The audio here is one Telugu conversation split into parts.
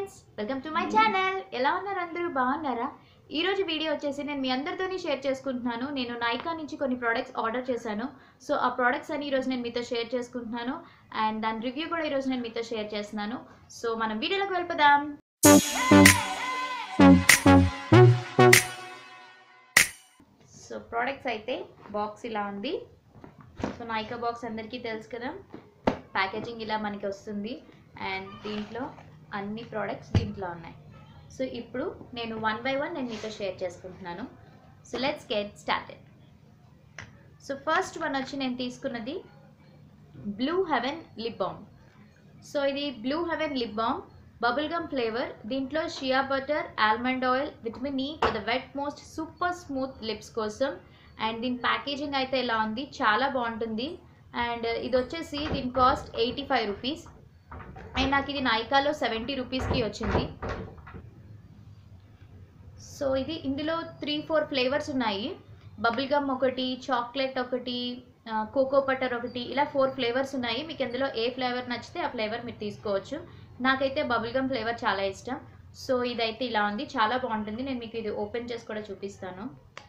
Friends, welcome to my channel. ఎలా ఉన్నారు అందరూ? బాగున్నారా? ఈ రోజు వీడియో వచ్చేసి నేను మీ అందరితోని షేర్ చేసుకుంటున్నాను. నేను నైకా నుంచి కొన్ని ప్రోడక్ట్స్ ఆర్డర్ చేశాను. సో ఆ ప్రోడక్ట్స్ అని ఈరోజు నేను మీతో షేర్ చేసుకుంటున్నాను అండ్ దాని రివ్యూ కూడా ఈరోజు నేను మీతో షేర్ చేస్తున్నాను. సో మనం వీడియోలోకి వెళ్ళిపోదాం. సో ప్రోడక్ట్స్ అయితే బాక్స్ ఇలా ఉంది. సో నైకా బాక్స్ అందరికీ తెలుసు కదా, ప్యాకేజింగ్ ఇలా మనకి వస్తుంది అండ్ దీంట్లో అన్ని ప్రోడక్ట్స్ దీంట్లో ఉన్నాయి. సో ఇప్పుడు నేను వన్ బై వన్ నేను మీతో షేర్ చేసుకుంటున్నాను. So let's get started. So first one వచ్చి నేను తీసుకున్నది Blue Heaven lip balm. So ఇది Blue Heaven lip balm bubble gum flavour. దీంట్లో shea butter, almond oil, vitamin E for the wet most super smooth lips కోసం. అండ్ దీని ప్యాకేజింగ్ అయితే ఇలా ఉంది, చాలా బాగుంటుంది. అండ్ ఇది వచ్చేసి దీని కాస్ట్ 85 రూపీస్ అండ్ నాకు ఇది నైకాలో 70 రూపీస్కి వచ్చింది. సో ఇది ఇందులో 3-4 ఫ్లేవర్స్ ఉన్నాయి. బబుల్ గమ్ ఒకటి, చాక్లెట్ ఒకటి, కోకో బటర్ ఒకటి, ఇలా 4 ఫ్లేవర్స్ ఉన్నాయి. మీకు ఎందులో ఏ ఫ్లేవర్ నచ్చితే ఆ ఫ్లేవర్ మీరు తీసుకోవచ్చు. నాకైతే బబుల్ గమ్ ఫ్లేవర్ చాలా ఇష్టం. సో ఇదైతే ఇలా ఉంది, చాలా బాగుంటుంది. నేను మీకు ఇది ఓపెన్ చేసి కూడా చూపిస్తాను.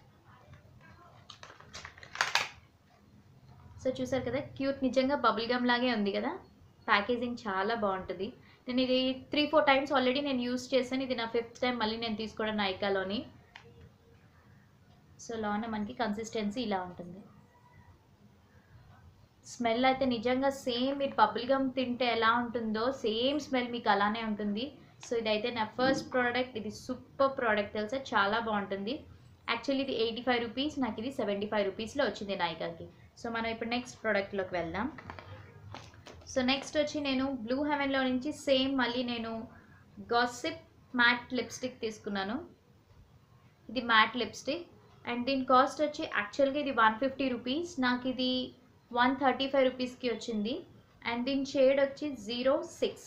సో చూసారు కదా, క్యూట్, నిజంగా బబుల్ గమ్ లాగే ఉంది కదా. ప్యాకేజింగ్ చాలా బాగుంటుంది. నేను ఇది 3-4 టైమ్స్ ఆల్రెడీ నేను యూస్ చేశాను. ఇది నా 5th టైం మళ్ళీ నేను తీసుకోవడం నైకాలోని. సో లోన మనకి కన్సిస్టెన్సీ ఇలా ఉంటుంది. స్మెల్ అయితే నిజంగా సేమ్ మీరు బబుల్ గమ్ తింటే ఎలా ఉంటుందో సేమ్ స్మెల్ మీకు అలానే ఉంటుంది. సో ఇదైతే నా ఫస్ట్ ప్రోడక్ట్. ఇది సూపర్ ప్రోడక్ట్ తెలుసా, చాలా బాగుంటుంది. యాక్చువల్లీ ఇది 85 రూపీస్, నాకు ఇది 75 రూపీస్లో వచ్చింది నైకాకి. సో మనం ఇప్పుడు నెక్స్ట్ ప్రోడక్ట్లోకి వెళ్దాం. సో నెక్స్ట్ వచ్చి నేను బ్లూ హెవెన్లో నుంచి సేమ్ మళ్ళీ నేను గాసిప్ మ్యాట్ లిప్స్టిక్ తీసుకున్నాను. ఇది మ్యాట్ లిప్స్టిక్ అండ్ దీని కాస్ట్ వచ్చి యాక్చువల్గా ఇది 150 రూపీస్, నాకు ఇది 135 రూపీస్కి వచ్చింది. అండ్ దీని షేడ్ వచ్చి 06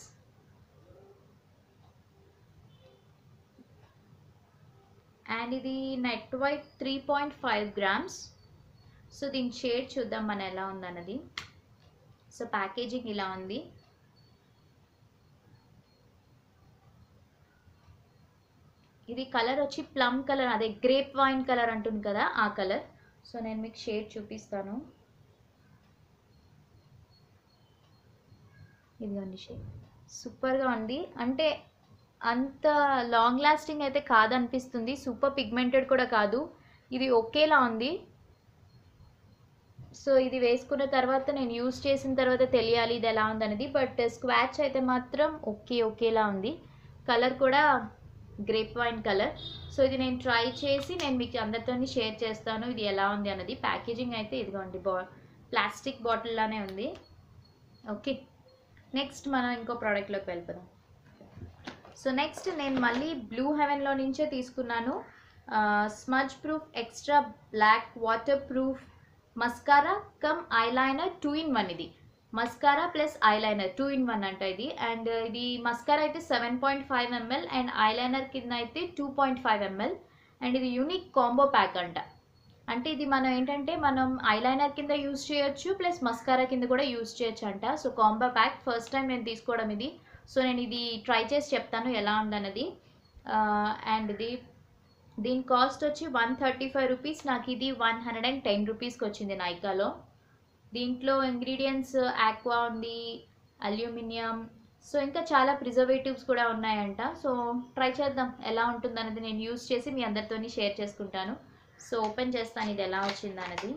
అండ్ ఇది నెట్ వైట్ 3.5 గ్రామ్స్. సో దీని షేడ్ చూద్దాం మన ఎలా ఉందన్నది. సో ప్యాకేజింగ్ ఇలా ఉంది. ఇది కలర్ వచ్చి ప్లమ్ కలర్, అదే గ్రేప్ వైన్ కలర్ అంటుంది కదా, ఆ కలర్. సో నేను మీకు షేడ్ చూపిస్తాను. ఇదిగోండి షేడ్, సూపర్గా ఉంది. అంటే అంత లాంగ్ లాస్టింగ్ అయితే కాదనిపిస్తుంది, సూపర్ పిగ్మెంటెడ్ కూడా కాదు. ఇది ఒకేలా ఉంది. సో ఇది వేసుకున్న తర్వాత నేను యూస్ చేసిన తర్వాత తెలియాలి ఇది ఎలా ఉందనేది. బట్ స్క్వాచ్ అయితే మాత్రం ఒకేలా ఉంది. కలర్ కూడా గ్రేప్ వైన్ కలర్. సో ఇది నేను ట్రై చేసి నేను మీకు అందరితో షేర్ చేస్తాను ఇది ఎలా ఉంది అన్నది. ప్యాకేజింగ్ అయితే ఇదిగోండి, ప్లాస్టిక్ బాటిల్ లానే ఉంది. ఓకే, నెక్స్ట్ మనం ఇంకో ప్రోడక్ట్లోకి వెళ్ళిపోదాం. సో నెక్స్ట్ నేను మళ్ళీ బ్లూ హెవెన్లో నుంచే తీసుకున్నాను smudge proof extra black water proof mascara cum eyeliner 2-in-1. ఇది మస్కారా ప్లస్ ఐలైనర్ 2-in-1 అంట ఇది. అండ్ ఇది మస్కారా అయితే 7.5 ml అండ్ ఐలైనర్ కింద అయితే 2.5 ml. అండ్ ఇది యూనిక్ కాంబో ప్యాక్ అంట. అంటే ఇది మనం ఏంటంటే మనం ఐలైనర్ కింద యూస్ చేయొచ్చు ప్లస్ మస్కారా కింద కూడా యూస్ చేయొచ్చు అంట. So combo pack first time నేను తీసుకోవడం ఇది. సో నేను ఇది ట్రై చేసి చెప్తాను ఎలా ఉందన్నది. అండ్ దీని కాస్ట్ వచ్చి 135 రూపీస్, నాకు ఇది 110 రూపీస్కి వచ్చింది నైకాలో. దీంట్లో ఇంగ్రీడియంట్స్ ఆక్వా ఉంది, అల్యూమినియం, సో ఇంకా చాలా ప్రిజర్వేటివ్స్ కూడా ఉన్నాయంట. సో ట్రై చేద్దాం ఎలా ఉంటుందన్నది నేను యూస్ చేసి మీ అందరితో షేర్ చేసుకుంటాను. సో ఓపెన్ చేస్తాను ఇది ఎలా వచ్చిందన్నది.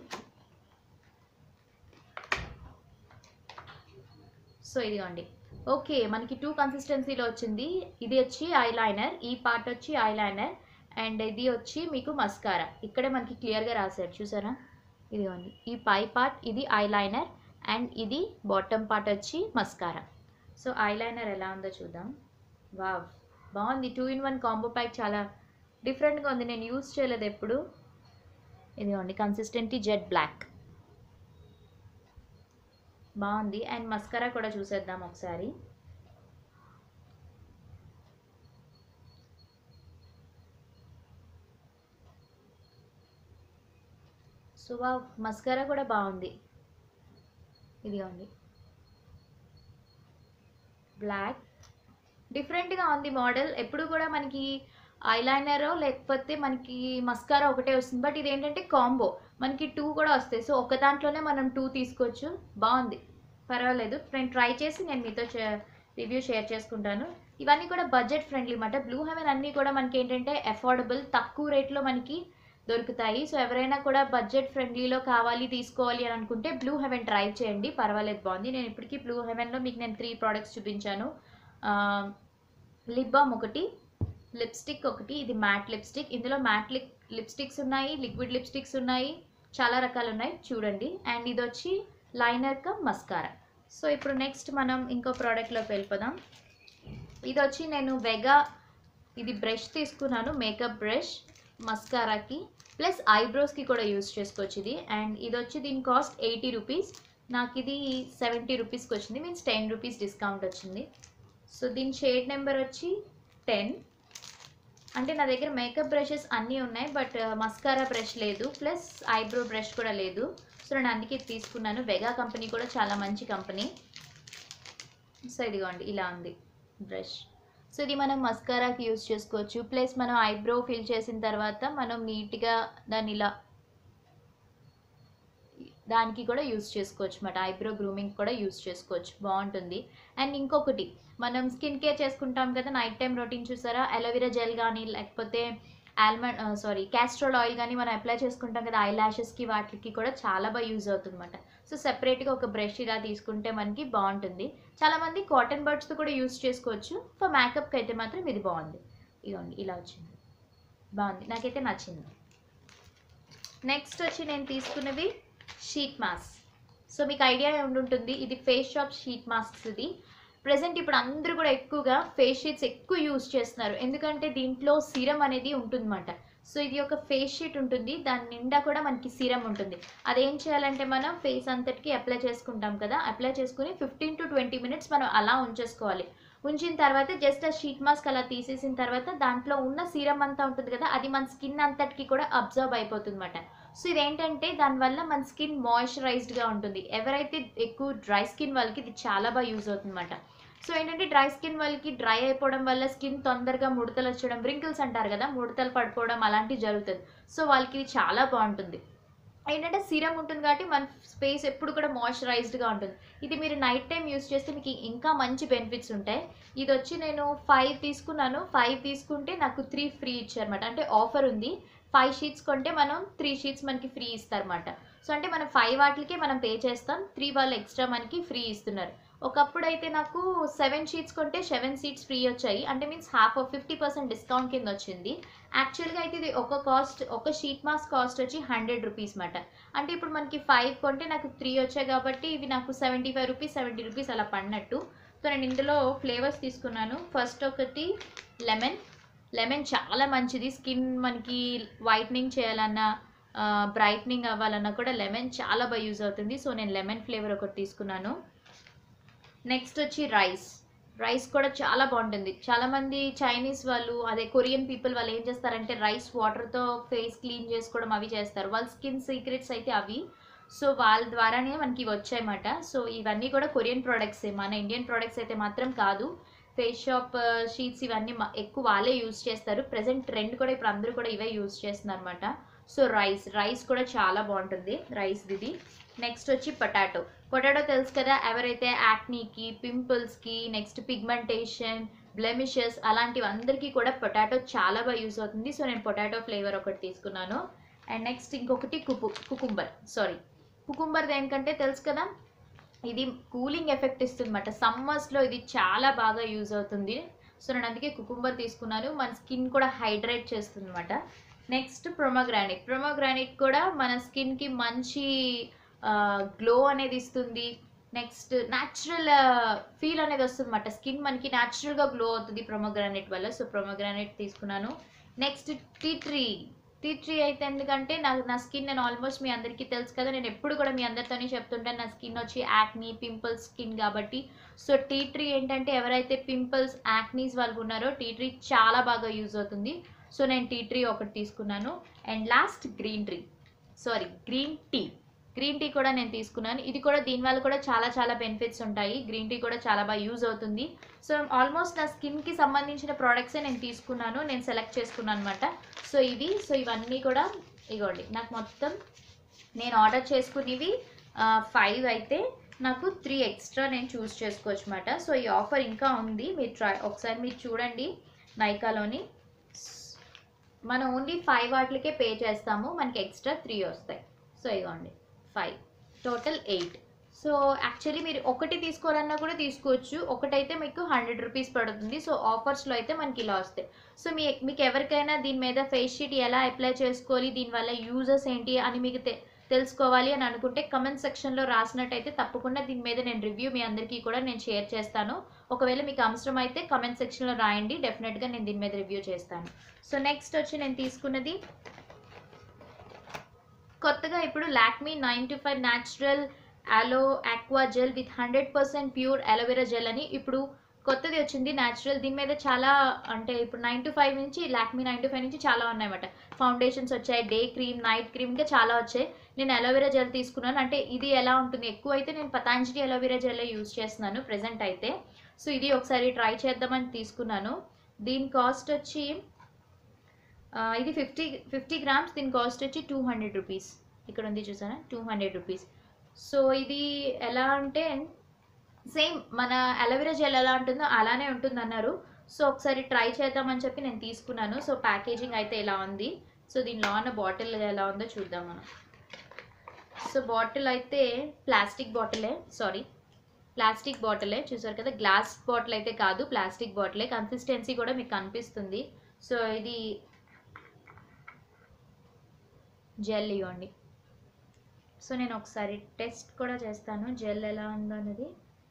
సో ఇదిగోండి, ఓకే మనకి 2 కన్సిస్టెన్సీలో వచ్చింది. ఇది వచ్చి ఐలైనర్, ఈ పార్ట్ వచ్చి ఐలైనర్ అండ్ ఇది వచ్చి మీకు మస్కారా. ఇక్కడే మనకి క్లియర్గా రాశారు చూసారా, ఇదిగోండి ఈ పై పార్ట్ ఇది ఐలైనర్ అండ్ ఇది బాటమ్ పార్ట్ వచ్చి మస్కారా. సో ఐలైనర్ ఎలా ఉందో చూద్దాం. వావ్, బాగుంది. 2-in-1 కాంబో ప్యాక్ చాలా డిఫరెంట్గా ఉంది, నేను యూస్ చేయలేదు ఎప్పుడు. ఇదిగోండి కన్సిస్టెంటీ జెట్ బ్లాక్, బాగుంది. అండ్ మస్కారా కూడా చూసేద్దాం ఒకసారి. సో మస్కారా కూడా బాగుంది. ఇదిగోండి బ్లాక్ డిఫరెంట్గా ఉంది మోడల్. ఎప్పుడు కూడా మనకి ఐలైనర్ లేకపోతే మనకి మస్కారా ఒకటే వస్తుంది, బట్ ఇది ఏంటంటే కాంబో, మనకి 2 కూడా వస్తాయి. సో ఒక దాంట్లోనే మనం 2 తీసుకోవచ్చు. బాగుంది, పర్వాలేదు. నేను ట్రై చేసి నేను మీతో రివ్యూ షేర్ చేసుకుంటాను. ఇవన్నీ కూడా బడ్జెట్ ఫ్రెండ్లీ అన్నమాట. బ్లూ హెవెన్ అన్నీ కూడా మనకి ఏంటంటే అఫోర్డబుల్, తక్కువ రేట్లో మనకి దొరుకుతాయి. సో ఎవరైనా కూడా బడ్జెట్ ఫ్రెండ్లీలో కావాలి తీసుకోవాలి అని అనుకుంటే బ్లూ హెవెన్ ట్రై చేయండి, పర్వాలేదు, బాగుంది. నేను ఇప్పటికీ బ్లూ హెవెన్లో మీకు నేను 3 ప్రోడక్ట్స్ చూపించాను. లిప్ బామ్ ఒకటి, లిప్స్టిక్ ఒకటి, ఇది మ్యాట్ లిప్స్టిక్. ఇందులో మ్యాట్ లిప్స్టిక్స్ ఉన్నాయి, లిక్విడ్ లిప్స్టిక్స్ ఉన్నాయి, చాలా రకాలు ఉన్నాయి, చూడండి. అండ్ ఇది వచ్చి లైనర్ కమ్ మస్కారా. సో ఇప్పుడు నెక్స్ట్ మనం ఇంకో ప్రోడక్ట్లోకి వెళ్ళిపోదాం. ఇది వచ్చి నేను వెగా ఇది బ్రష్ తీసుకున్నాను, మేకప్ బ్రష్ మస్కారాకి ప్లస్ ఐబ్రోస్కి కూడా యూజ్ చేసుకోవచ్చు ఇది. అండ్ ఇది వచ్చి దీని కాస్ట్ 80 రూపీస్, నాకు ఇది 70 రూపీస్కి వచ్చింది, మీన్స్ 10 రూపీస్ డిస్కౌంట్ వచ్చింది. సో దీని షేడ్ నెంబర్ వచ్చి 10. అంటే నా దగ్గర మేకప్ బ్రషెస్ అన్నీ ఉన్నాయి, బట్ మస్కారా బ్రష్ లేదు, ప్లస్ ఐబ్రో బ్రష్ కూడా లేదు. సో నేను అందుకే తీసుకున్నాను. వెగా కంపెనీ కూడా చాలా మంచి కంపెనీ. సో ఇదిగోండి, ఇలా ఉంది బ్రష్. సో ఇది మనం మస్కారాకి యూజ్ చేసుకోవచ్చు, ప్లస్ మనం ఐబ్రో ఫిల్ చేసిన తర్వాత మనం నీట్గా దాన్ని ఇలా దానికి కూడా యూజ్ చేసుకోవచ్చు అన్నమాట. ఐబ్రో గ్రూమింగ్ కూడా యూజ్ చేసుకోవచ్చు, బాగుంటుంది. అండ్ ఇంకొకటి, మనం స్కిన్ కేర్ చేసుకుంటాం కదా నైట్ టైం రొటీన్, చూసారా, అలోవెరా జెల్ కానీ లేకపోతే క్యాస్ట్రోల్ ఆయిల్ కానీ మనం అప్లై చేసుకుంటాం కదా ఐ ల్యాషెస్కి, వాటికి కూడా చాలా బాగా యూజ్ అవుతుంది అన్నమాట. సో సెపరేట్గా ఒక బ్రష్ ఇలా తీసుకుంటే మనకి బాగుంటుంది. చాలామంది కాటన్ బడ్స్తో కూడా యూజ్ చేసుకోవచ్చు. ఫర్ మేకప్కి అయితే మాత్రం ఇది బాగుంది. ఇదిగోండి, ఇలా వచ్చింది, బాగుంది, నాకైతే నచ్చింది. నెక్స్ట్ వచ్చి నేను తీసుకున్నవి షీట్ మాస్క్. సో మీకు ఐడియా ఉండుంటుంది, ఇది ఫేస్ షాప్ షీట్ మాస్క్స్. ఇది ప్రెసెంట్ ఇప్పుడు అందరూ కూడా ఎక్కువగా ఫేస్ షీట్స్ ఎక్కువ యూజ్ చేస్తున్నారు, ఎందుకంటే దీంట్లో సీరం అనేది ఉంటుందన్నమాట. సో ఇది ఒక ఫేస్ షీట్ ఉంటుంది, దాని నిండా కూడా మనకి సీరం ఉంటుంది. అదేం చేయాలంటే మనం ఫేస్ అంతటికి అప్లై చేసుకుంటాం కదా, అప్లై చేసుకుని 15 to 20 minutes మనం అలా ఉంచేసుకోవాలి. ఉంచిన తర్వాత జస్ట్ ఆ షీట్ మాస్క్ అలా తీసేసిన తర్వాత దాంట్లో ఉన్న సీరం అంతా ఉంటుంది కదా, అది మన స్కిన్ అంతటికి కూడా అబ్జర్వ్ అయిపోతుంది అన్నమాట. సో ఇదేంటంటే దానివల్ల మన స్కిన్ మాయిశ్చరైజ్డ్గా ఉంటుంది. ఎవరైతే ఎక్కువ డ్రై స్కిన్ వాళ్ళకి ఇది చాలా బాగా యూజ్ అవుతుంది అన్నమాట. సో ఏంటంటే డ్రై స్కిన్ వాళ్ళకి డ్రై అయిపోవడం వల్ల స్కిన్ తొందరగా ముడతలు వచ్చడం, రింకిల్స్ అంటారు కదా, ముడతలు పడిపోవడం అలాంటివి జరుగుతుంది. సో వాళ్ళకి ఇది చాలా బాగుంటుంది. ఏంటంటే సీరం ఉంటుంది కాబట్టి మన ఫేస్ ఎప్పుడు కూడా మాయిశ్చరైజ్డ్గా ఉంటుంది. ఇది మీరు నైట్ టైం యూస్ చేస్తే మీకు ఇంకా మంచి బెనిఫిట్స్ ఉంటాయి. ఇది వచ్చి నేను 5 తీసుకున్నాను. 5 తీసుకుంటే నాకు 3 ఫ్రీ ఇచ్చారన్నమాట. అంటే ఆఫర్ ఉంది, 5 షీట్స్ కొంటే మనం 3 షీట్స్ మనకి ఫ్రీ ఇస్తారన్నమాట. సో అంటే మనం 5 వాటికే మనం పే చేస్తాం, 3 వాళ్ళు ఎక్స్ట్రా మనకి ఫ్రీ ఇస్తున్నారు. ఒకప్పుడు అయితే నాకు 7 షీట్స్ కొంటే 7 షీట్స్ ఫ్రీ వచ్చాయి, అంటే మీన్స్ హాఫ్ ఆఫ్ 50% డిస్కౌంట్ కింద వచ్చింది. యాక్చువల్గా అయితే ఇది ఒక షీట్ మాస్క్ కాస్ట్ వచ్చి 100 రూపీస్ మాట. అంటే ఇప్పుడు మనకి 5 కొంటే నాకు 3 వచ్చాయి కాబట్టి ఇవి నాకు 75 రూపీస్ 70 రూపీస్ అలా పడినట్టు. సో నేను ఇందులో ఫ్లేవర్స్ తీసుకున్నాను. ఫస్ట్ ఒకటి లెమన్ చాలా మంచిది, స్కిన్ మనకి వైట్నింగ్ చేయాలన్నా బ్రైట్నింగ్ అవ్వాలన్నా కూడా లెమన్ చాలా బాగా యూజ్ అవుతుంది. సో నేను లెమన్ ఫ్లేవర్ ఒకటి తీసుకున్నాను. నెక్స్ట్ వచ్చి రైస్ కూడా చాలా బాగుంటుంది. చాలామంది చైనీస్ వాళ్ళు, అదే కొరియన్ పీపుల్ వాళ్ళు ఏం చేస్తారంటే రైస్ వాటర్తో ఫేస్ క్లీన్ చేసుకోవడం అవి చేస్తారు. వాళ్ళ స్కిన్ సీక్రెట్స్ అయితే అవి. సో వాళ్ళ ద్వారానే మనకి ఇవి వచ్చాయన్నమాట. సో ఇవన్నీ కూడా కొరియన్ ప్రోడక్ట్సే, మన ఇండియన్ ప్రోడక్ట్స్ అయితే మాత్రం కాదు. ఫేస్ షాప్ షీట్స్ ఇవన్నీ ఎక్కువ వాళ్ళే యూజ్ చేస్తారు. ప్రెసెంట్ ట్రెండ్ కూడా ఇప్పుడు అందరూ కూడా ఇవే యూజ్ చేస్తున్నారు అనమాట. సో రైస్ కూడా చాలా బాగుంటుంది, రైస్ ఇది. నెక్స్ట్ వచ్చి పొటాటో తెలుసు కదా, ఎవరైతే యాక్నీకి, పింపుల్స్కి, నెక్స్ట్ పిగ్మెంటేషన్, బ్లెమిషెస్ అలాంటివి అందరికీ కూడా పొటాటో చాలా బాగా యూజ్ అవుతుంది. సో నేను పొటాటో ఫ్లేవర్ ఒకటి తీసుకున్నాను. అండ్ నెక్స్ట్ ఇంకొకటి కుకుంబర్ దేనికంటే తెలుసు కదా, ఇది కూలింగ్ ఎఫెక్ట్ ఇస్తుంది అన్నమాట. సమ్మర్స్లో ఇది చాలా బాగా యూజ్ అవుతుంది. సో నేను అందుకే కుకుంబర్ తీసుకున్నాను. మన స్కిన్ కూడా హైడ్రేట్ చేస్తుంది అన్నమాట. నెక్స్ట్ ప్రొమోగ్రానైట్ కూడా మన స్కిన్కి మంచి గ్లో అనేది ఇస్తుంది. నెక్స్ట్ న్యాచురల్ ఫీల్ అనేది వస్తుంది అన్నమాట. స్కిన్ మనకి న్యాచురల్గా గ్లో అవుతుంది ప్రొమోగ్రానైట్ వల్ల. సో ప్రొమోగ్రానైట్ తీసుకున్నాను. నెక్స్ట్ టీ ట్రీ అయితే ఎందుకంటే నా స్కిన్, నేను ఆల్మోస్ట్ మీ అందరికీ తెలుసు కదా, నేను ఎప్పుడు కూడా మీ అందరితోనే చెప్తుంటాను నా స్కిన్ వచ్చి యాక్నీ, పింపుల్స్ స్కిన్ కాబట్టి. సో టీ ట్రీ ఏంటంటే ఎవరైతే పింపుల్స్, యాక్నీస్ వాళ్ళు ఉన్నారో టీ ట్రీ చాలా బాగా యూజ్ అవుతుంది. సో నేను టీ ట్రీ ఒకటి తీసుకున్నాను. And last green tea. Green tea కూడా నేను తీసుకున్నాను. ఇది కూడా దీనివల్ల కూడా చాలా బెనిఫిట్స్ ఉంటాయి. గ్రీన్ టీ కూడా చాలా బాగా యూజ్ అవుతుంది. సో ఆల్మోస్ట్ నా స్కిన్కి సంబంధించిన ప్రోడక్ట్సే నేను తీసుకున్నాను, నేను సెలెక్ట్ చేసుకున్నాను అనమాట. సో ఇవన్నీ కూడా ఇగోండి. నాకు మొత్తం నేను ఆర్డర్ చేసుకునేవి 5 అయితే నాకు 3 ఎక్స్ట్రా నేను చూస్ చేసుకోవచ్చు అనమాట. సో ఈ ఆఫర్ ఇంకా ఉంది, మీరు ఒకసారి మీరు చూడండి. నైకాలోని మనం ఓన్లీ 5 వాటికే పే చేస్తాము, మనకి ఎక్స్ట్రా 3 వస్తాయి. సో ఇవ్వండి 5 టోటల్ 8. సో యాక్చువల్లీ మీరు ఒకటి తీసుకోవాలన్నా కూడా తీసుకోవచ్చు. ఒకటైతే మీకు 100 రూపీస్ పడుతుంది. సో ఆఫర్స్లో అయితే మనకి ఇలా వస్తాయి. సో మీకు ఎవరికైనా దీని మీద ఫేస్ షీట్ ఎలా అప్లై చేసుకోవాలి, దీనివల్ల యూజెస్ ఏంటి అని మీకు తెలుసుకోవాలి అని అనుకుంటే కమెంట్ సెక్షన్లో రాసినట్టయితే తప్పకుండా దీని మీద నేను రివ్యూ మీ అందరికీ కూడా నేను షేర్ చేస్తాను. ఒకవేళ మీకు అవసరం అయితే కమెంట్ సెక్షన్లో రాయండి, డెఫినెట్గా నేను దీని మీద రివ్యూ చేస్తాను. సో నెక్స్ట్ వచ్చి నేను తీసుకున్నది కొత్తగా ఇప్పుడు Lakme 925 natural aloe aqua gel with 100% pure aloe vera gel అని ఇప్పుడు కొత్తది వచ్చింది న్యాచురల్. దీని మీద చాలా అంటే ఇప్పుడు 925 నుంచి లాక్మీ 925 నుంచి చాలా ఉన్నాయన్నమాట. ఫౌండేషన్స్ వచ్చాయి, డే క్రీమ్, నైట్ క్రీమ్, ఇంకా చాలా వచ్చాయి. నేను అలోవెరా జెల్ తీసుకున్నాను. అంటే ఇది ఎలా ఉంటుంది, ఎక్కువ అయితే నేను పతాంజలి అలోవెరా జెల్ యూజ్ చేస్తున్నాను ప్రెజెంట్ అయితే. సో ఇది ఒకసారి ట్రై చేద్దామని తీసుకున్నాను. దీని కాస్ట్ వచ్చి ఇది 50 గ్రామ్స్. దీని కాస్ట్ వచ్చి 200 రూపీస్. ఇక్కడ ఉంది చూసారా, 200 రూపీస్. సో ఇది ఎలా అంటే సేమ్ మన అలోవెరా జెల్ ఎలా ఉంటుందో అలానే ఉంటుంది అన్నారు. సో ఒకసారి ట్రై చేద్దామని చెప్పి నేను తీసుకున్నాను. సో ప్యాకేజింగ్ అయితే ఇలా ఉంది. సో దీనిలో ఉన్న బాటిల్ ఎలా ఉందో చూద్దాం మనం. సో బాటిల్ అయితే ప్లాస్టిక్ బాటిలే చూసారు కదా, గ్లాస్ బాటిల్ అయితే కాదు, ప్లాస్టిక్ బాటిలే. కన్సిస్టెన్సీ కూడా మీకు కనిపిస్తుంది. సో ఇది జెల్ ఇవ్వండి. సో నేను ఒకసారి టెస్ట్ కూడా చేస్తాను జెల్ ఎలా ఉందో అనేది.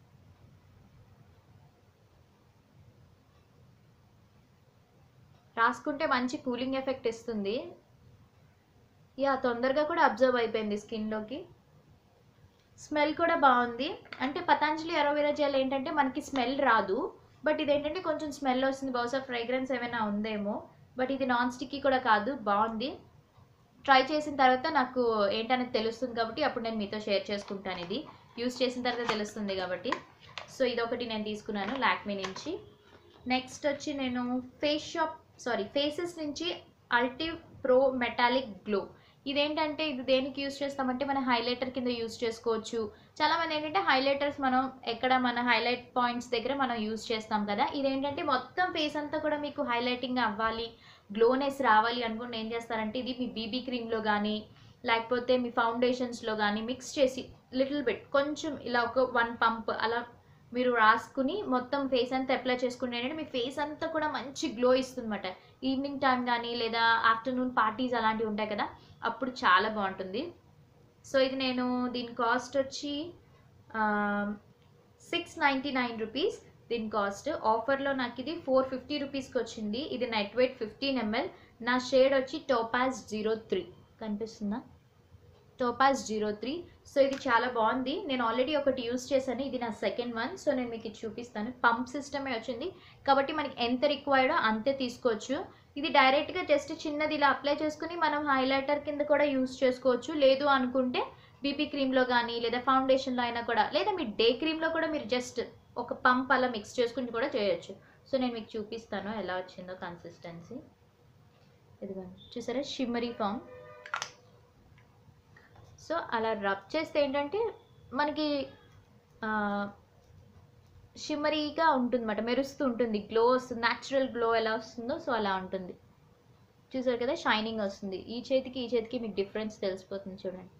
రాసుకుంటే మంచి కూలింగ్ ఎఫెక్ట్ ఇస్తుంది. తొందరగా కూడా అబ్జర్వ్ అయిపోయింది స్కిన్లోకి. స్మెల్ కూడా బాగుంది. అంటే పతాంజలి అలోవెరా జెల్ ఏంటంటే మనకి స్మెల్ రాదు, బట్ ఇదేంటంటే కొంచెం స్మెల్ వస్తుంది. బహుశా ఫ్రేగ్రెన్స్ ఏమైనా ఉందేమో, బట్ ఇది నాన్ స్టిక్కీ కూడా కాదు, బాగుంది. ట్రై చేసిన తర్వాత నాకు ఏంటనేది తెలుస్తుంది కాబట్టి అప్పుడు నేను మీతో షేర్ చేసుకుంటాను. ఇది యూస్ చేసిన తర్వాత తెలుస్తుంది కాబట్టి. సో ఇదొకటి నేను తీసుకున్నాను లాక్మీ నుంచి. నెక్స్ట్ వచ్చి నేను ఫేసెస్ నుంచి అల్టివ్ ప్రో మెటాలిక్ గ్లో. ఇదేంటంటే ఇది దేనికి యూస్ చేస్తామంటే మన హైలైటర్ కింద యూస్ చేసుకోవచ్చు. చాలామంది ఏంటంటే హైలైటర్స్ మనం ఎక్కడ మన హైలైట్ పాయింట్స్ దగ్గర మనం యూస్ చేస్తాం కదా. ఇదేంటంటే మొత్తం ఫేస్ అంతా కూడా మీకు హైలైటింగ్ అవ్వాలి, గ్లోనెస్ రావాలి అనుకుంటే ఏం చేస్తారంటే ఇది మీ బీబీ క్రీమ్లో కానీ లేకపోతే మీ ఫౌండేషన్స్లో కానీ మిక్స్ చేసి లిటిల్ బిట్ కొంచెం ఇలా ఒక 1 పంప్ అలా మీరు రాసుకుని మొత్తం ఫేస్ అంతా అప్లై చేసుకుంటే ఏంటంటే మీ ఫేస్ అంతా కూడా మంచి గ్లో ఇస్తుంది అన్నమాట. ఈవినింగ్ టైం కానీ లేదా ఆఫ్టర్నూన్ పార్టీస్ అలాంటివి ఉంటాయి కదా, అప్పుడు చాలా బాగుంటుంది. సో ఇది నేను దీని కాస్ట్ వచ్చి 699 రూపీస్ దీని కాస్ట్. ఆఫర్లో నాకు ఇది 450 రూపీస్కి వచ్చింది. ఇది నెట్ వెయిట్ 15 ml. నా షేడ్ వచ్చి టోపాజ్ 03 కనిపిస్తుందా, టోపాజ్ 03. సో ఇది చాలా బాగుంది. నేను ఆల్రెడీ ఒకటి యూస్ చేశాను, ఇది నా సెకండ్ వన్. సో నేను మీకు ఇది చూపిస్తాను. పంప్ సిస్టమే వచ్చింది కాబట్టి మనకి ఎంత రిక్వైర్డో అంతే తీసుకోవచ్చు. ఇది డైరెక్ట్గా జస్ట్ చిన్నది ఇలా అప్లై చేసుకుని మనం హైలైటర్ కింద కూడా యూస్ చేసుకోవచ్చు. లేదు అనుకుంటే బీబీ క్రీమ్లో కానీ లేదా ఫౌండేషన్లో అయినా కూడా, లేదా మీ డే క్రీమ్లో కూడా మీరు జస్ట్ ఒక పంప్ అలా మిక్స్ చేసుకుని కూడా చేయొచ్చు. సో నేను మీకు చూపిస్తాను ఎలా వచ్చిందో కన్సిస్టెన్సీ. ఇదిగోండి చూసారా, షిమ్మరీ ఫామ్. సో అలా రబ్ చేస్తే ఏంటంటే మనకి షిమ్మరీగా ఉంటుంది అన్నమాట, మెరుస్తూ ఉంటుంది, గ్లో వస్తుంది. న్యాచురల్ గ్లో ఎలా వస్తుందో సో అలా ఉంటుంది. చూసారు కదా, షైనింగ్ వస్తుంది. ఈ చేతికి మీకు డిఫరెన్స్ తెలిసిపోతుంది చూడండి.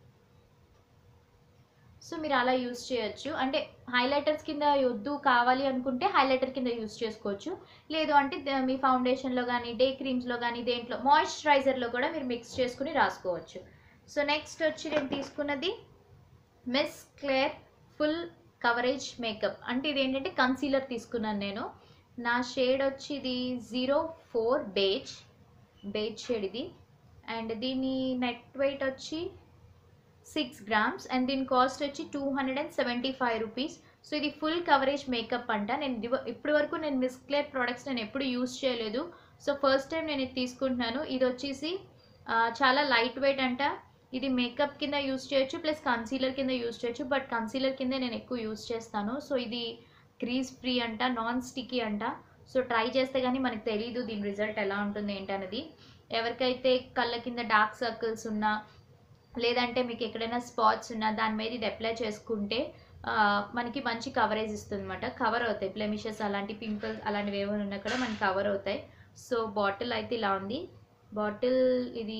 సో మీరు అలా యూస్ చేయొచ్చు. అంటే హైలైటర్స్ కింద వద్దు కావాలి అనుకుంటే హైలైటర్ కింద యూస్ చేసుకోవచ్చు. లేదు అంటే మీ ఫౌండేషన్లో కానీ డే క్రీమ్స్లో కానీ దేంట్లో మాయిశ్చరైజర్లో కూడా మీరు మిక్స్ చేసుకుని రాసుకోవచ్చు. సో నెక్స్ట్ వచ్చి నేను తీసుకున్నది Miss Claire full coverage makeup. అంటే ఇది ఏంటంటే కన్సీలర్ తీసుకున్నాను నేను. నా షేడ్ వచ్చి ఇది 04 బేజ్ షేడ్ ఇది. అండ్ దీని నెట్ వెయిట్ వచ్చి 6 grams అండ్ దీని కాస్ట్ వచ్చి 275 రూపీస్. సో ఇది ఫుల్ కవరేజ్ మేకప్ అంట. నేను ఇప్పటి వరకు నేను మిస్ క్లేర్ ప్రోడక్ట్స్ నేను ఎప్పుడు యూస్ చేయలేదు. సో ఫస్ట్ టైం నేను ఇది తీసుకుంటున్నాను. ఇది వచ్చేసి చాలా లైట్ వెయిట్ అంట. ఇది మేకప్ కింద యూస్ చేయొచ్చు ప్లస్ కన్సీలర్ కింద యూస్ చేయొచ్చు, బట్ కన్సీలర్ కింద నేను ఎక్కువ యూస్ చేస్తాను. సో ఇది గ్రీజ్ ఫ్రీ అంట, నాన్ స్టిక్కీ అంట. సో ట్రై చేస్తే కానీ మనకు తెలీదు దీని రిజల్ట్ ఎలా ఉంటుంది ఏంటనేది. ఎవరికైతే కళ్ళ కింద డార్క్ సర్కిల్స్ ఉన్నా లేదంటే మీకు ఎక్కడైనా స్పాట్స్ ఉన్నా దాని మీద ఇది అప్లై చేసుకుంటే మనకి మంచి కవరేజ్ ఇస్తుంది అనమాట. కవర్ అవుతాయి బ్లెమిషెస్ అలాంటి పింపుల్స్ అలాంటివి ఏమైనా ఉన్నా కూడా మనకి కవర్ అవుతాయి. సో బాటిల్ అయితే ఇలా ఉంది. బాటిల్ ఇది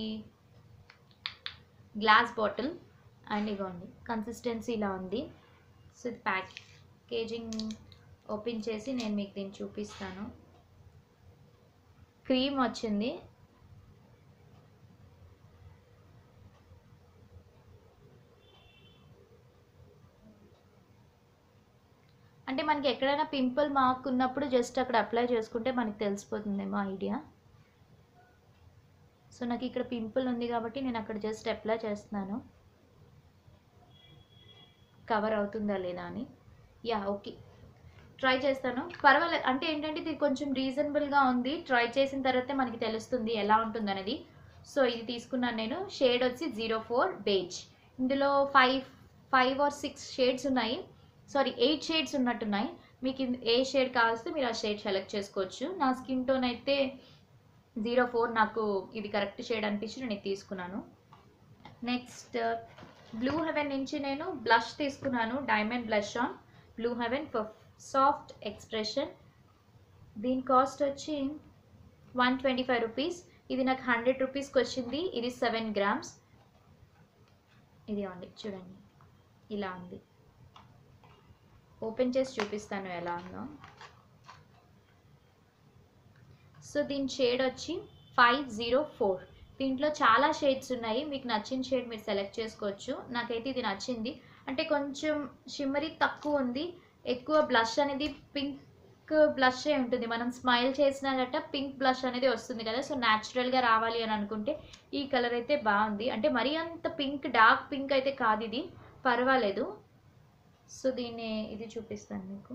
గ్లాస్ బాటిల్ అండ్ ఇగోండి కన్సిస్టెన్సీ ఇలా ఉంది. సో ఇది ప్యాకేజింగ్ ఓపెన్ చేసి నేను మీకు దీన్ని చూపిస్తాను. క్రీమ్ వచ్చింది. అంటే మనకి ఎక్కడైనా పింపుల్ మార్క్ ఉన్నప్పుడు జస్ట్ అక్కడ అప్లై చేసుకుంటే మనకి తెలిసిపోతుందేమో ఐడియా. సో నాకు ఇక్కడ పింపుల్ ఉంది కాబట్టి నేను అక్కడ జస్ట్ అప్లై చేస్తున్నాను, కవర్ అవుతుందా లేదా అని. యా ఓకే, ట్రై చేస్తాను. పర్వాలేదు, అంటే ఏంటంటే ఇది కొంచెం రీజనబుల్గా ఉంది. ట్రై చేసిన తర్వాతే మనకి తెలుస్తుంది ఎలా ఉంటుంది అనేది. సో ఇది తీసుకున్నాను నేను. షేడ్ వచ్చి 04 బేజ్. ఇందులో 5 or 6 షేడ్స్ ఉన్నాయి. సారీ 8 షేడ్స్ ఉన్నట్టున్నాయి. మీకు ఏ షేడ్ కావాల్స్తే మీరు ఆ షేడ్ సెలెక్ట్ చేసుకోవచ్చు. నా స్కిన్ టోన్ అయితే 04, నాకు ఇది కరెక్ట్ షేడ్ అనిపించి నేను ఇది తీసుకున్నాను. నెక్స్ట్ బ్లూ హెవెన్ నుంచి నేను బ్లష్ తీసుకున్నాను. Diamond blush on Blue Heaven for soft expression. దీని కాస్ట్ వచ్చి 125 రూపీస్. ఇది నాకు 100 రూపీస్కి వచ్చింది. ఇది 7 grams. ఇది ఉంది చూడండి, ఇలా ఉంది. ఓపెన్ చేసి చూపిస్తాను ఎలా ఉందో. సో దీని షేడ్ వచ్చి 504. దీంట్లో చాలా షేడ్స్ ఉన్నాయి. మీకు నచ్చిన షేడ్ మీరు సెలెక్ట్ చేసుకోవచ్చు. నాకైతే ఇది నచ్చింది. అంటే కొంచెం షిమ్మరీ తక్కువ ఉంది. ఎక్కువ బ్లష్ అనేది పింక్ బ్లషే ఉంటుంది. మనం స్మైల్ చేసినా గట్ట పింక్ బ్లష్ అనేది వస్తుంది కదా. సో న్యాచురల్గా రావాలి అని అనుకుంటే ఈ కలర్ అయితే బాగుంది. అంటే మరీ అంత పింక్ డార్క్ పింక్ అయితే కాదు, ఇది పర్వాలేదు. సో దీన్ని ఇది చూపిస్తాను మీకు.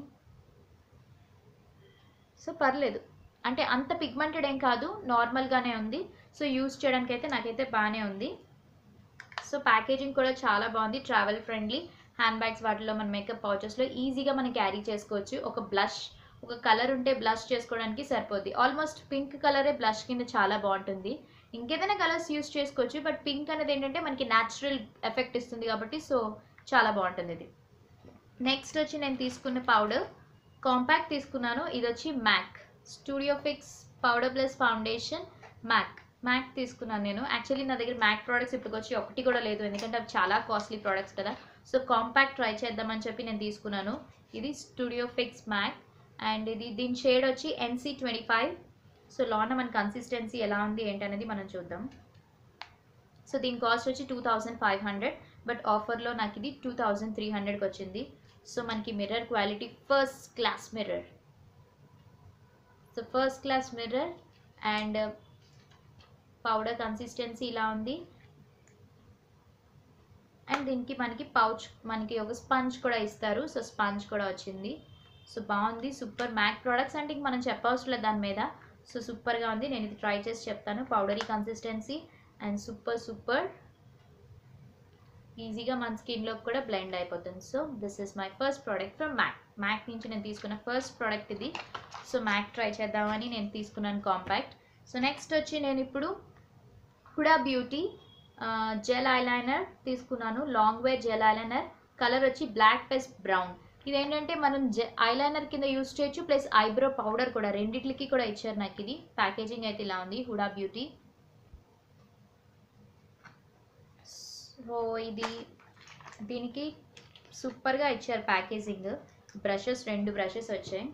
సో పర్లేదు, అంటే అంత పిగ్మెంటెడ్ ఏం కాదు, నార్మల్గానే ఉంది. సో యూస్ చేయడానికి అయితే నాకైతే బాగానే ఉంది. సో ప్యాకేజింగ్ కూడా చాలా బాగుంది. ట్రావెల్ ఫ్రెండ్లీ హ్యాండ్ బ్యాగ్స్ వాటిలో మన మేకప్ పౌచెస్లో ఈజీగా మనం క్యారీ చేసుకోవచ్చు. ఒక బ్లష్, ఒక కలర్ ఉంటే బ్లష్ చేసుకోవడానికి సరిపోద్ది. ఆల్మోస్ట్ పింక్ కలరే బ్లష్ కింద చాలా బాగుంటుంది. ఇంకేదైనా కలర్స్ యూస్ చేసుకోవచ్చు, బట్ పింక్ అనేది ఏంటంటే మనకి న్యాచురల్ ఎఫెక్ట్ ఇస్తుంది కాబట్టి సో చాలా బాగుంటుంది ఇది. నెక్స్ట్ వచ్చి నేను తీసుకున్న పౌడర్ కాంపాక్ట్ తీసుకున్నాను. ఇది వచ్చి MAC studio fix powder plus foundation MAC తీసుకున్నాను నేను. యాక్చువల్లీ నా దగ్గర మ్యాక్ ప్రోడక్ట్స్ ఇప్పటికి వచ్చి ఒకటి కూడా లేదు, ఎందుకంటే అవి చాలా కాస్ట్లీ ప్రోడక్ట్స్ కదా. సో కాంపాక్ట్ ట్రై చేద్దామని చెప్పి నేను తీసుకున్నాను. ఇది స్టూడియో ఫిక్స్ మ్యాక్ అండ్ దీని షేడ్ వచ్చి NC25. సో లోన మన కన్సిస్టెన్సీ ఎలా ఉంది ఏంటనేది మనం చూద్దాం. సో దీని కాస్ట్ వచ్చి 2500, బట్ ఆఫర్లో నాకు ఇది 2300కి వచ్చింది. సో మనకి mirror quality first class mirror. So first class mirror and powder consistency ఇలా ఉంది. అండ్ దీనికి మనకి పౌచ్, మనకి ఒక స్పంజ్ కూడా ఇస్తారు. సో స్పంజ్ కూడా వచ్చింది. సో బాగుంది, సూపర్ మ్యాక్ ప్రోడక్ట్స్ అంటే మనం చెప్పవసరం లేదు దాని మీద. సో సూపర్గా ఉంది. నేను ఇది ట్రై చేసి చెప్తాను. పౌడరీ కన్సిస్టెన్సీ అండ్ సూపర్ ఈజీగా మన స్కిన్లోకి కూడా బ్లెండ్ అయిపోతుంది. So this is my first product from MAC నుంచి నేను తీసుకున్న ఫస్ట్ ప్రోడక్ట్ ఇది. సో మ్యాక్ ట్రై చేద్దామని నేను తీసుకున్నాను కాంపాక్ట్. సో నెక్స్ట్ వచ్చి నేను ఇప్పుడు హుడా బ్యూటీ జెల్ ఐలైనర్ తీసుకున్నాను. Long wear gel eyeliner, colour వచ్చి బ్లాక్ ప్లస్ బ్రౌన్. ఇదేంటంటే మనం ఐలైనర్ కింద యూస్ చేయొచ్చు ప్లస్ ఐబ్రో పౌడర్ కూడా, రెండిట్లకి కూడా ఇచ్చారు నాకు ఇది. ప్యాకేజింగ్ అయితే ఇలా ఉంది హుడా బ్యూటీ. సో ఇది దీనికి సూపర్గా ఇచ్చారు ప్యాకేజింగ్. బ్రషెస్ 2 బ్రషెస్ వచ్చాయి.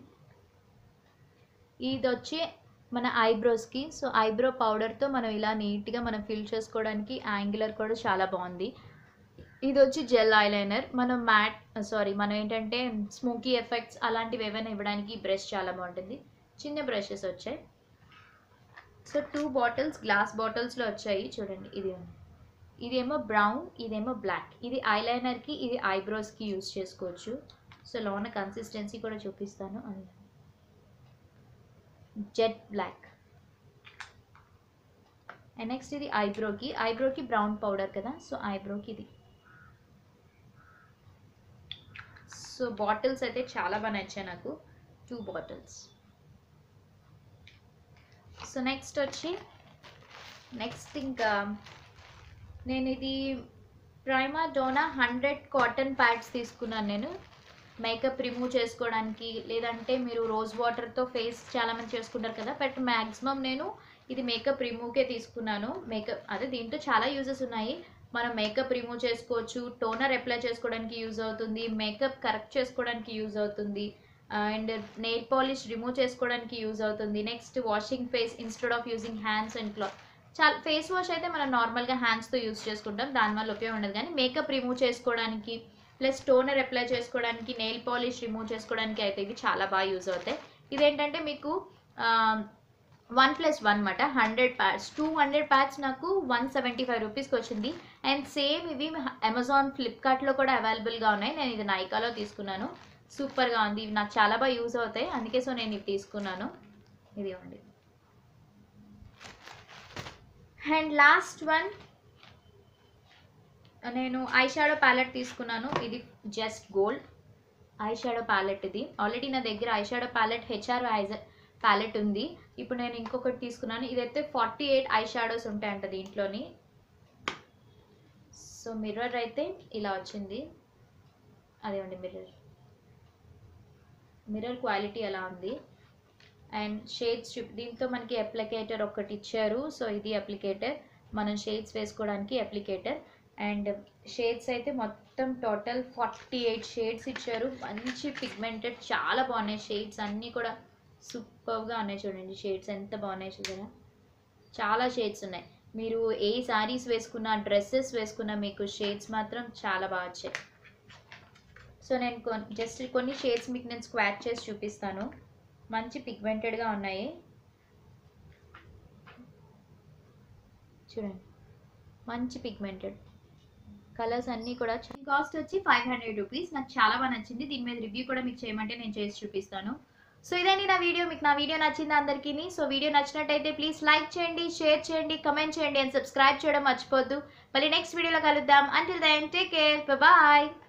ఇది వచ్చి మన ఐబ్రోస్కి. సో ఐబ్రో పౌడర్తో మనం ఇలా నీట్గా మనం ఫిల్ చేసుకోవడానికి యాంగులర్ కూడా చాలా బాగుంది. ఇది వచ్చి జెల్ ఐలైనర్. మనం మనం ఏంటంటే స్మోకీ ఎఫెక్ట్స్ అలాంటివి ఏమైనా ఇవ్వడానికి బ్రష్ చాలా బాగుంటుంది. చిన్న బ్రషెస్ వచ్చాయి. సో 2 బాటిల్స్ గ్లాస్ బాటిల్స్లో వచ్చాయి చూడండి. ఇదేమో బ్రౌన్, ఇదేమో బ్లాక్. ఇది ఐలైనర్కి, ఇది ఐబ్రోస్కి యూస్ చేసుకోవచ్చు. సో లోన కన్సిస్టెన్సీ కూడా చూపిస్తాను. Jet black. అండ్ నెక్స్ట్ ఇది ఐబ్రోకి బ్రౌన్ పౌడర్ కదా, సో ఐబ్రోకి ఇది. సో బాటిల్స్ అయితే చాలా బాగా నచ్చాయి నాకు, 2 బాటిల్స్. సో నెక్స్ట్ ఇంకా నేను ఇది ప్రైమా డోనా 100 కాటన్ ప్యాడ్స్ తీసుకున్నాను నేను మేకప్ రిమూవ్ చేసుకోవడానికి. లేదంటే మీరు రోజ్ వాటర్తో ఫేస్ చాలామంది చేసుకుంటారు కదా, బట్ మ్యాక్సిమం నేను ఇది మేకప్ రిమూవ్కే తీసుకున్నాను. దీంట్లో చాలా యూజెస్ ఉన్నాయి. మనం మేకప్ రిమూవ్ చేసుకోవచ్చు, టోనర్ అప్లై చేసుకోవడానికి యూజ్ అవుతుంది, మేకప్ కరెక్ట్ చేసుకోవడానికి యూజ్ అవుతుంది, అండ్ నెయిల్ పాలిష్ రిమూవ్ చేసుకోవడానికి యూజ్ అవుతుంది. Next washing face instead of using hands and cloth. చాలా ఫేస్ వాష్ అయితే మనం నార్మల్గా హ్యాండ్స్తో యూజ్ చేసుకుంటాం, దానివల్ల ఉపయోగం ఉండదు. కానీ మేకప్ రిమూవ్ చేసుకోవడానికి ప్లస్ టోనర్ అప్లై చేసుకోవడానికి, నెయిల్ పాలిష్ రిమూవ్ చేసుకోవడానికి అయితే ఇవి చాలా బాగా యూజ్ అవుతాయి. ఇదేంటంటే మీకు 1+1 అనమాట. 100 ప్యాడ్స్, 200 ప్యాడ్స్ నాకు 175 రూపీస్కి వచ్చింది. అండ్ సేమ్ ఇవి అమెజాన్, ఫ్లిప్కార్ట్లో కూడా అవైలబుల్గా ఉన్నాయి. నేను ఇది నైకాలో తీసుకున్నాను, సూపర్గా ఉంది. ఇవి నాకు చాలా బాగా యూజ్ అవుతాయి, అందుకే సో నేను ఇవి తీసుకున్నాను. ఇది ఉంది. అండ్ లాస్ట్ వన్ నేను ఐ షాడో ప్యాలెట్ తీసుకున్నాను. ఇది just gold eye shadow palette. ఇది ఆల్రెడీ నా దగ్గర eye shadow palette HR palette ఉంది. ఇప్పుడు నేను ఇంకొకటి తీసుకున్నాను. ఇదైతే 48 ఐ షాడోస్ ఉంటాయంట దీంట్లోని. సో మిర్రర్ అయితే ఇలా వచ్చింది, అదేమండి మిర్రర్ క్వాలిటీ ఎలా ఉంది. అండ్ షేడ్స్ దీంతో మనకి అప్లికేటర్ ఒకటి ఇచ్చారు. సో ఇది అప్లికేటర్, మనం షేడ్స్ వేసుకోవడానికి అప్లికేటర్. అండ్ షేడ్స్ అయితే మొత్తం టోటల్ 48 షేడ్స్ ఇచ్చారు. మంచి పిగ్మెంటెడ్, చాలా బాగున్నాయి షేడ్స్ అన్నీ కూడా, సూపర్గా ఉన్నాయి. చూడండి షేడ్స్ ఎంత బాగున్నాయి చూసారా, చాలా షేడ్స్ ఉన్నాయి. మీరు ఏ శారీస్ వేసుకున్నా, డ్రెస్సెస్ వేసుకున్నా మీకు షేడ్స్ మాత్రం చాలా బాగా వచ్చాయి. సో నేను జస్ట్ కొన్ని షేడ్స్ మీకు నేను స్క్వాచ్ చేసి చూపిస్తాను. మంచి పిగ్మెంటెడ్గా ఉన్నాయి చూడండి, మంచి పిగ్మెంటెడ్ కలర్స్ అన్నీ కూడా. కాస్ట్ వచ్చి 500 రూపీస్. నాకు చాలా బాగా నచ్చింది. దీని మీద రివ్యూ కూడా మీకు చేయమంటే నేను చేసి చూపిస్తాను. సో ఇదండి నా వీడియో. మీకు నా వీడియో నచ్చింది అందరికీ. సో వీడియో నచ్చినట్టయితే ప్లీజ్ లైక్ చేయండి, షేర్ చేయండి, కమెంట్ చేయండి అండ్ సబ్స్క్రైబ్ చేయడం మర్చిపోద్దు. మళ్ళీ నెక్స్ట్ వీడియోలో కలుద్దాం. Until then take care, bye.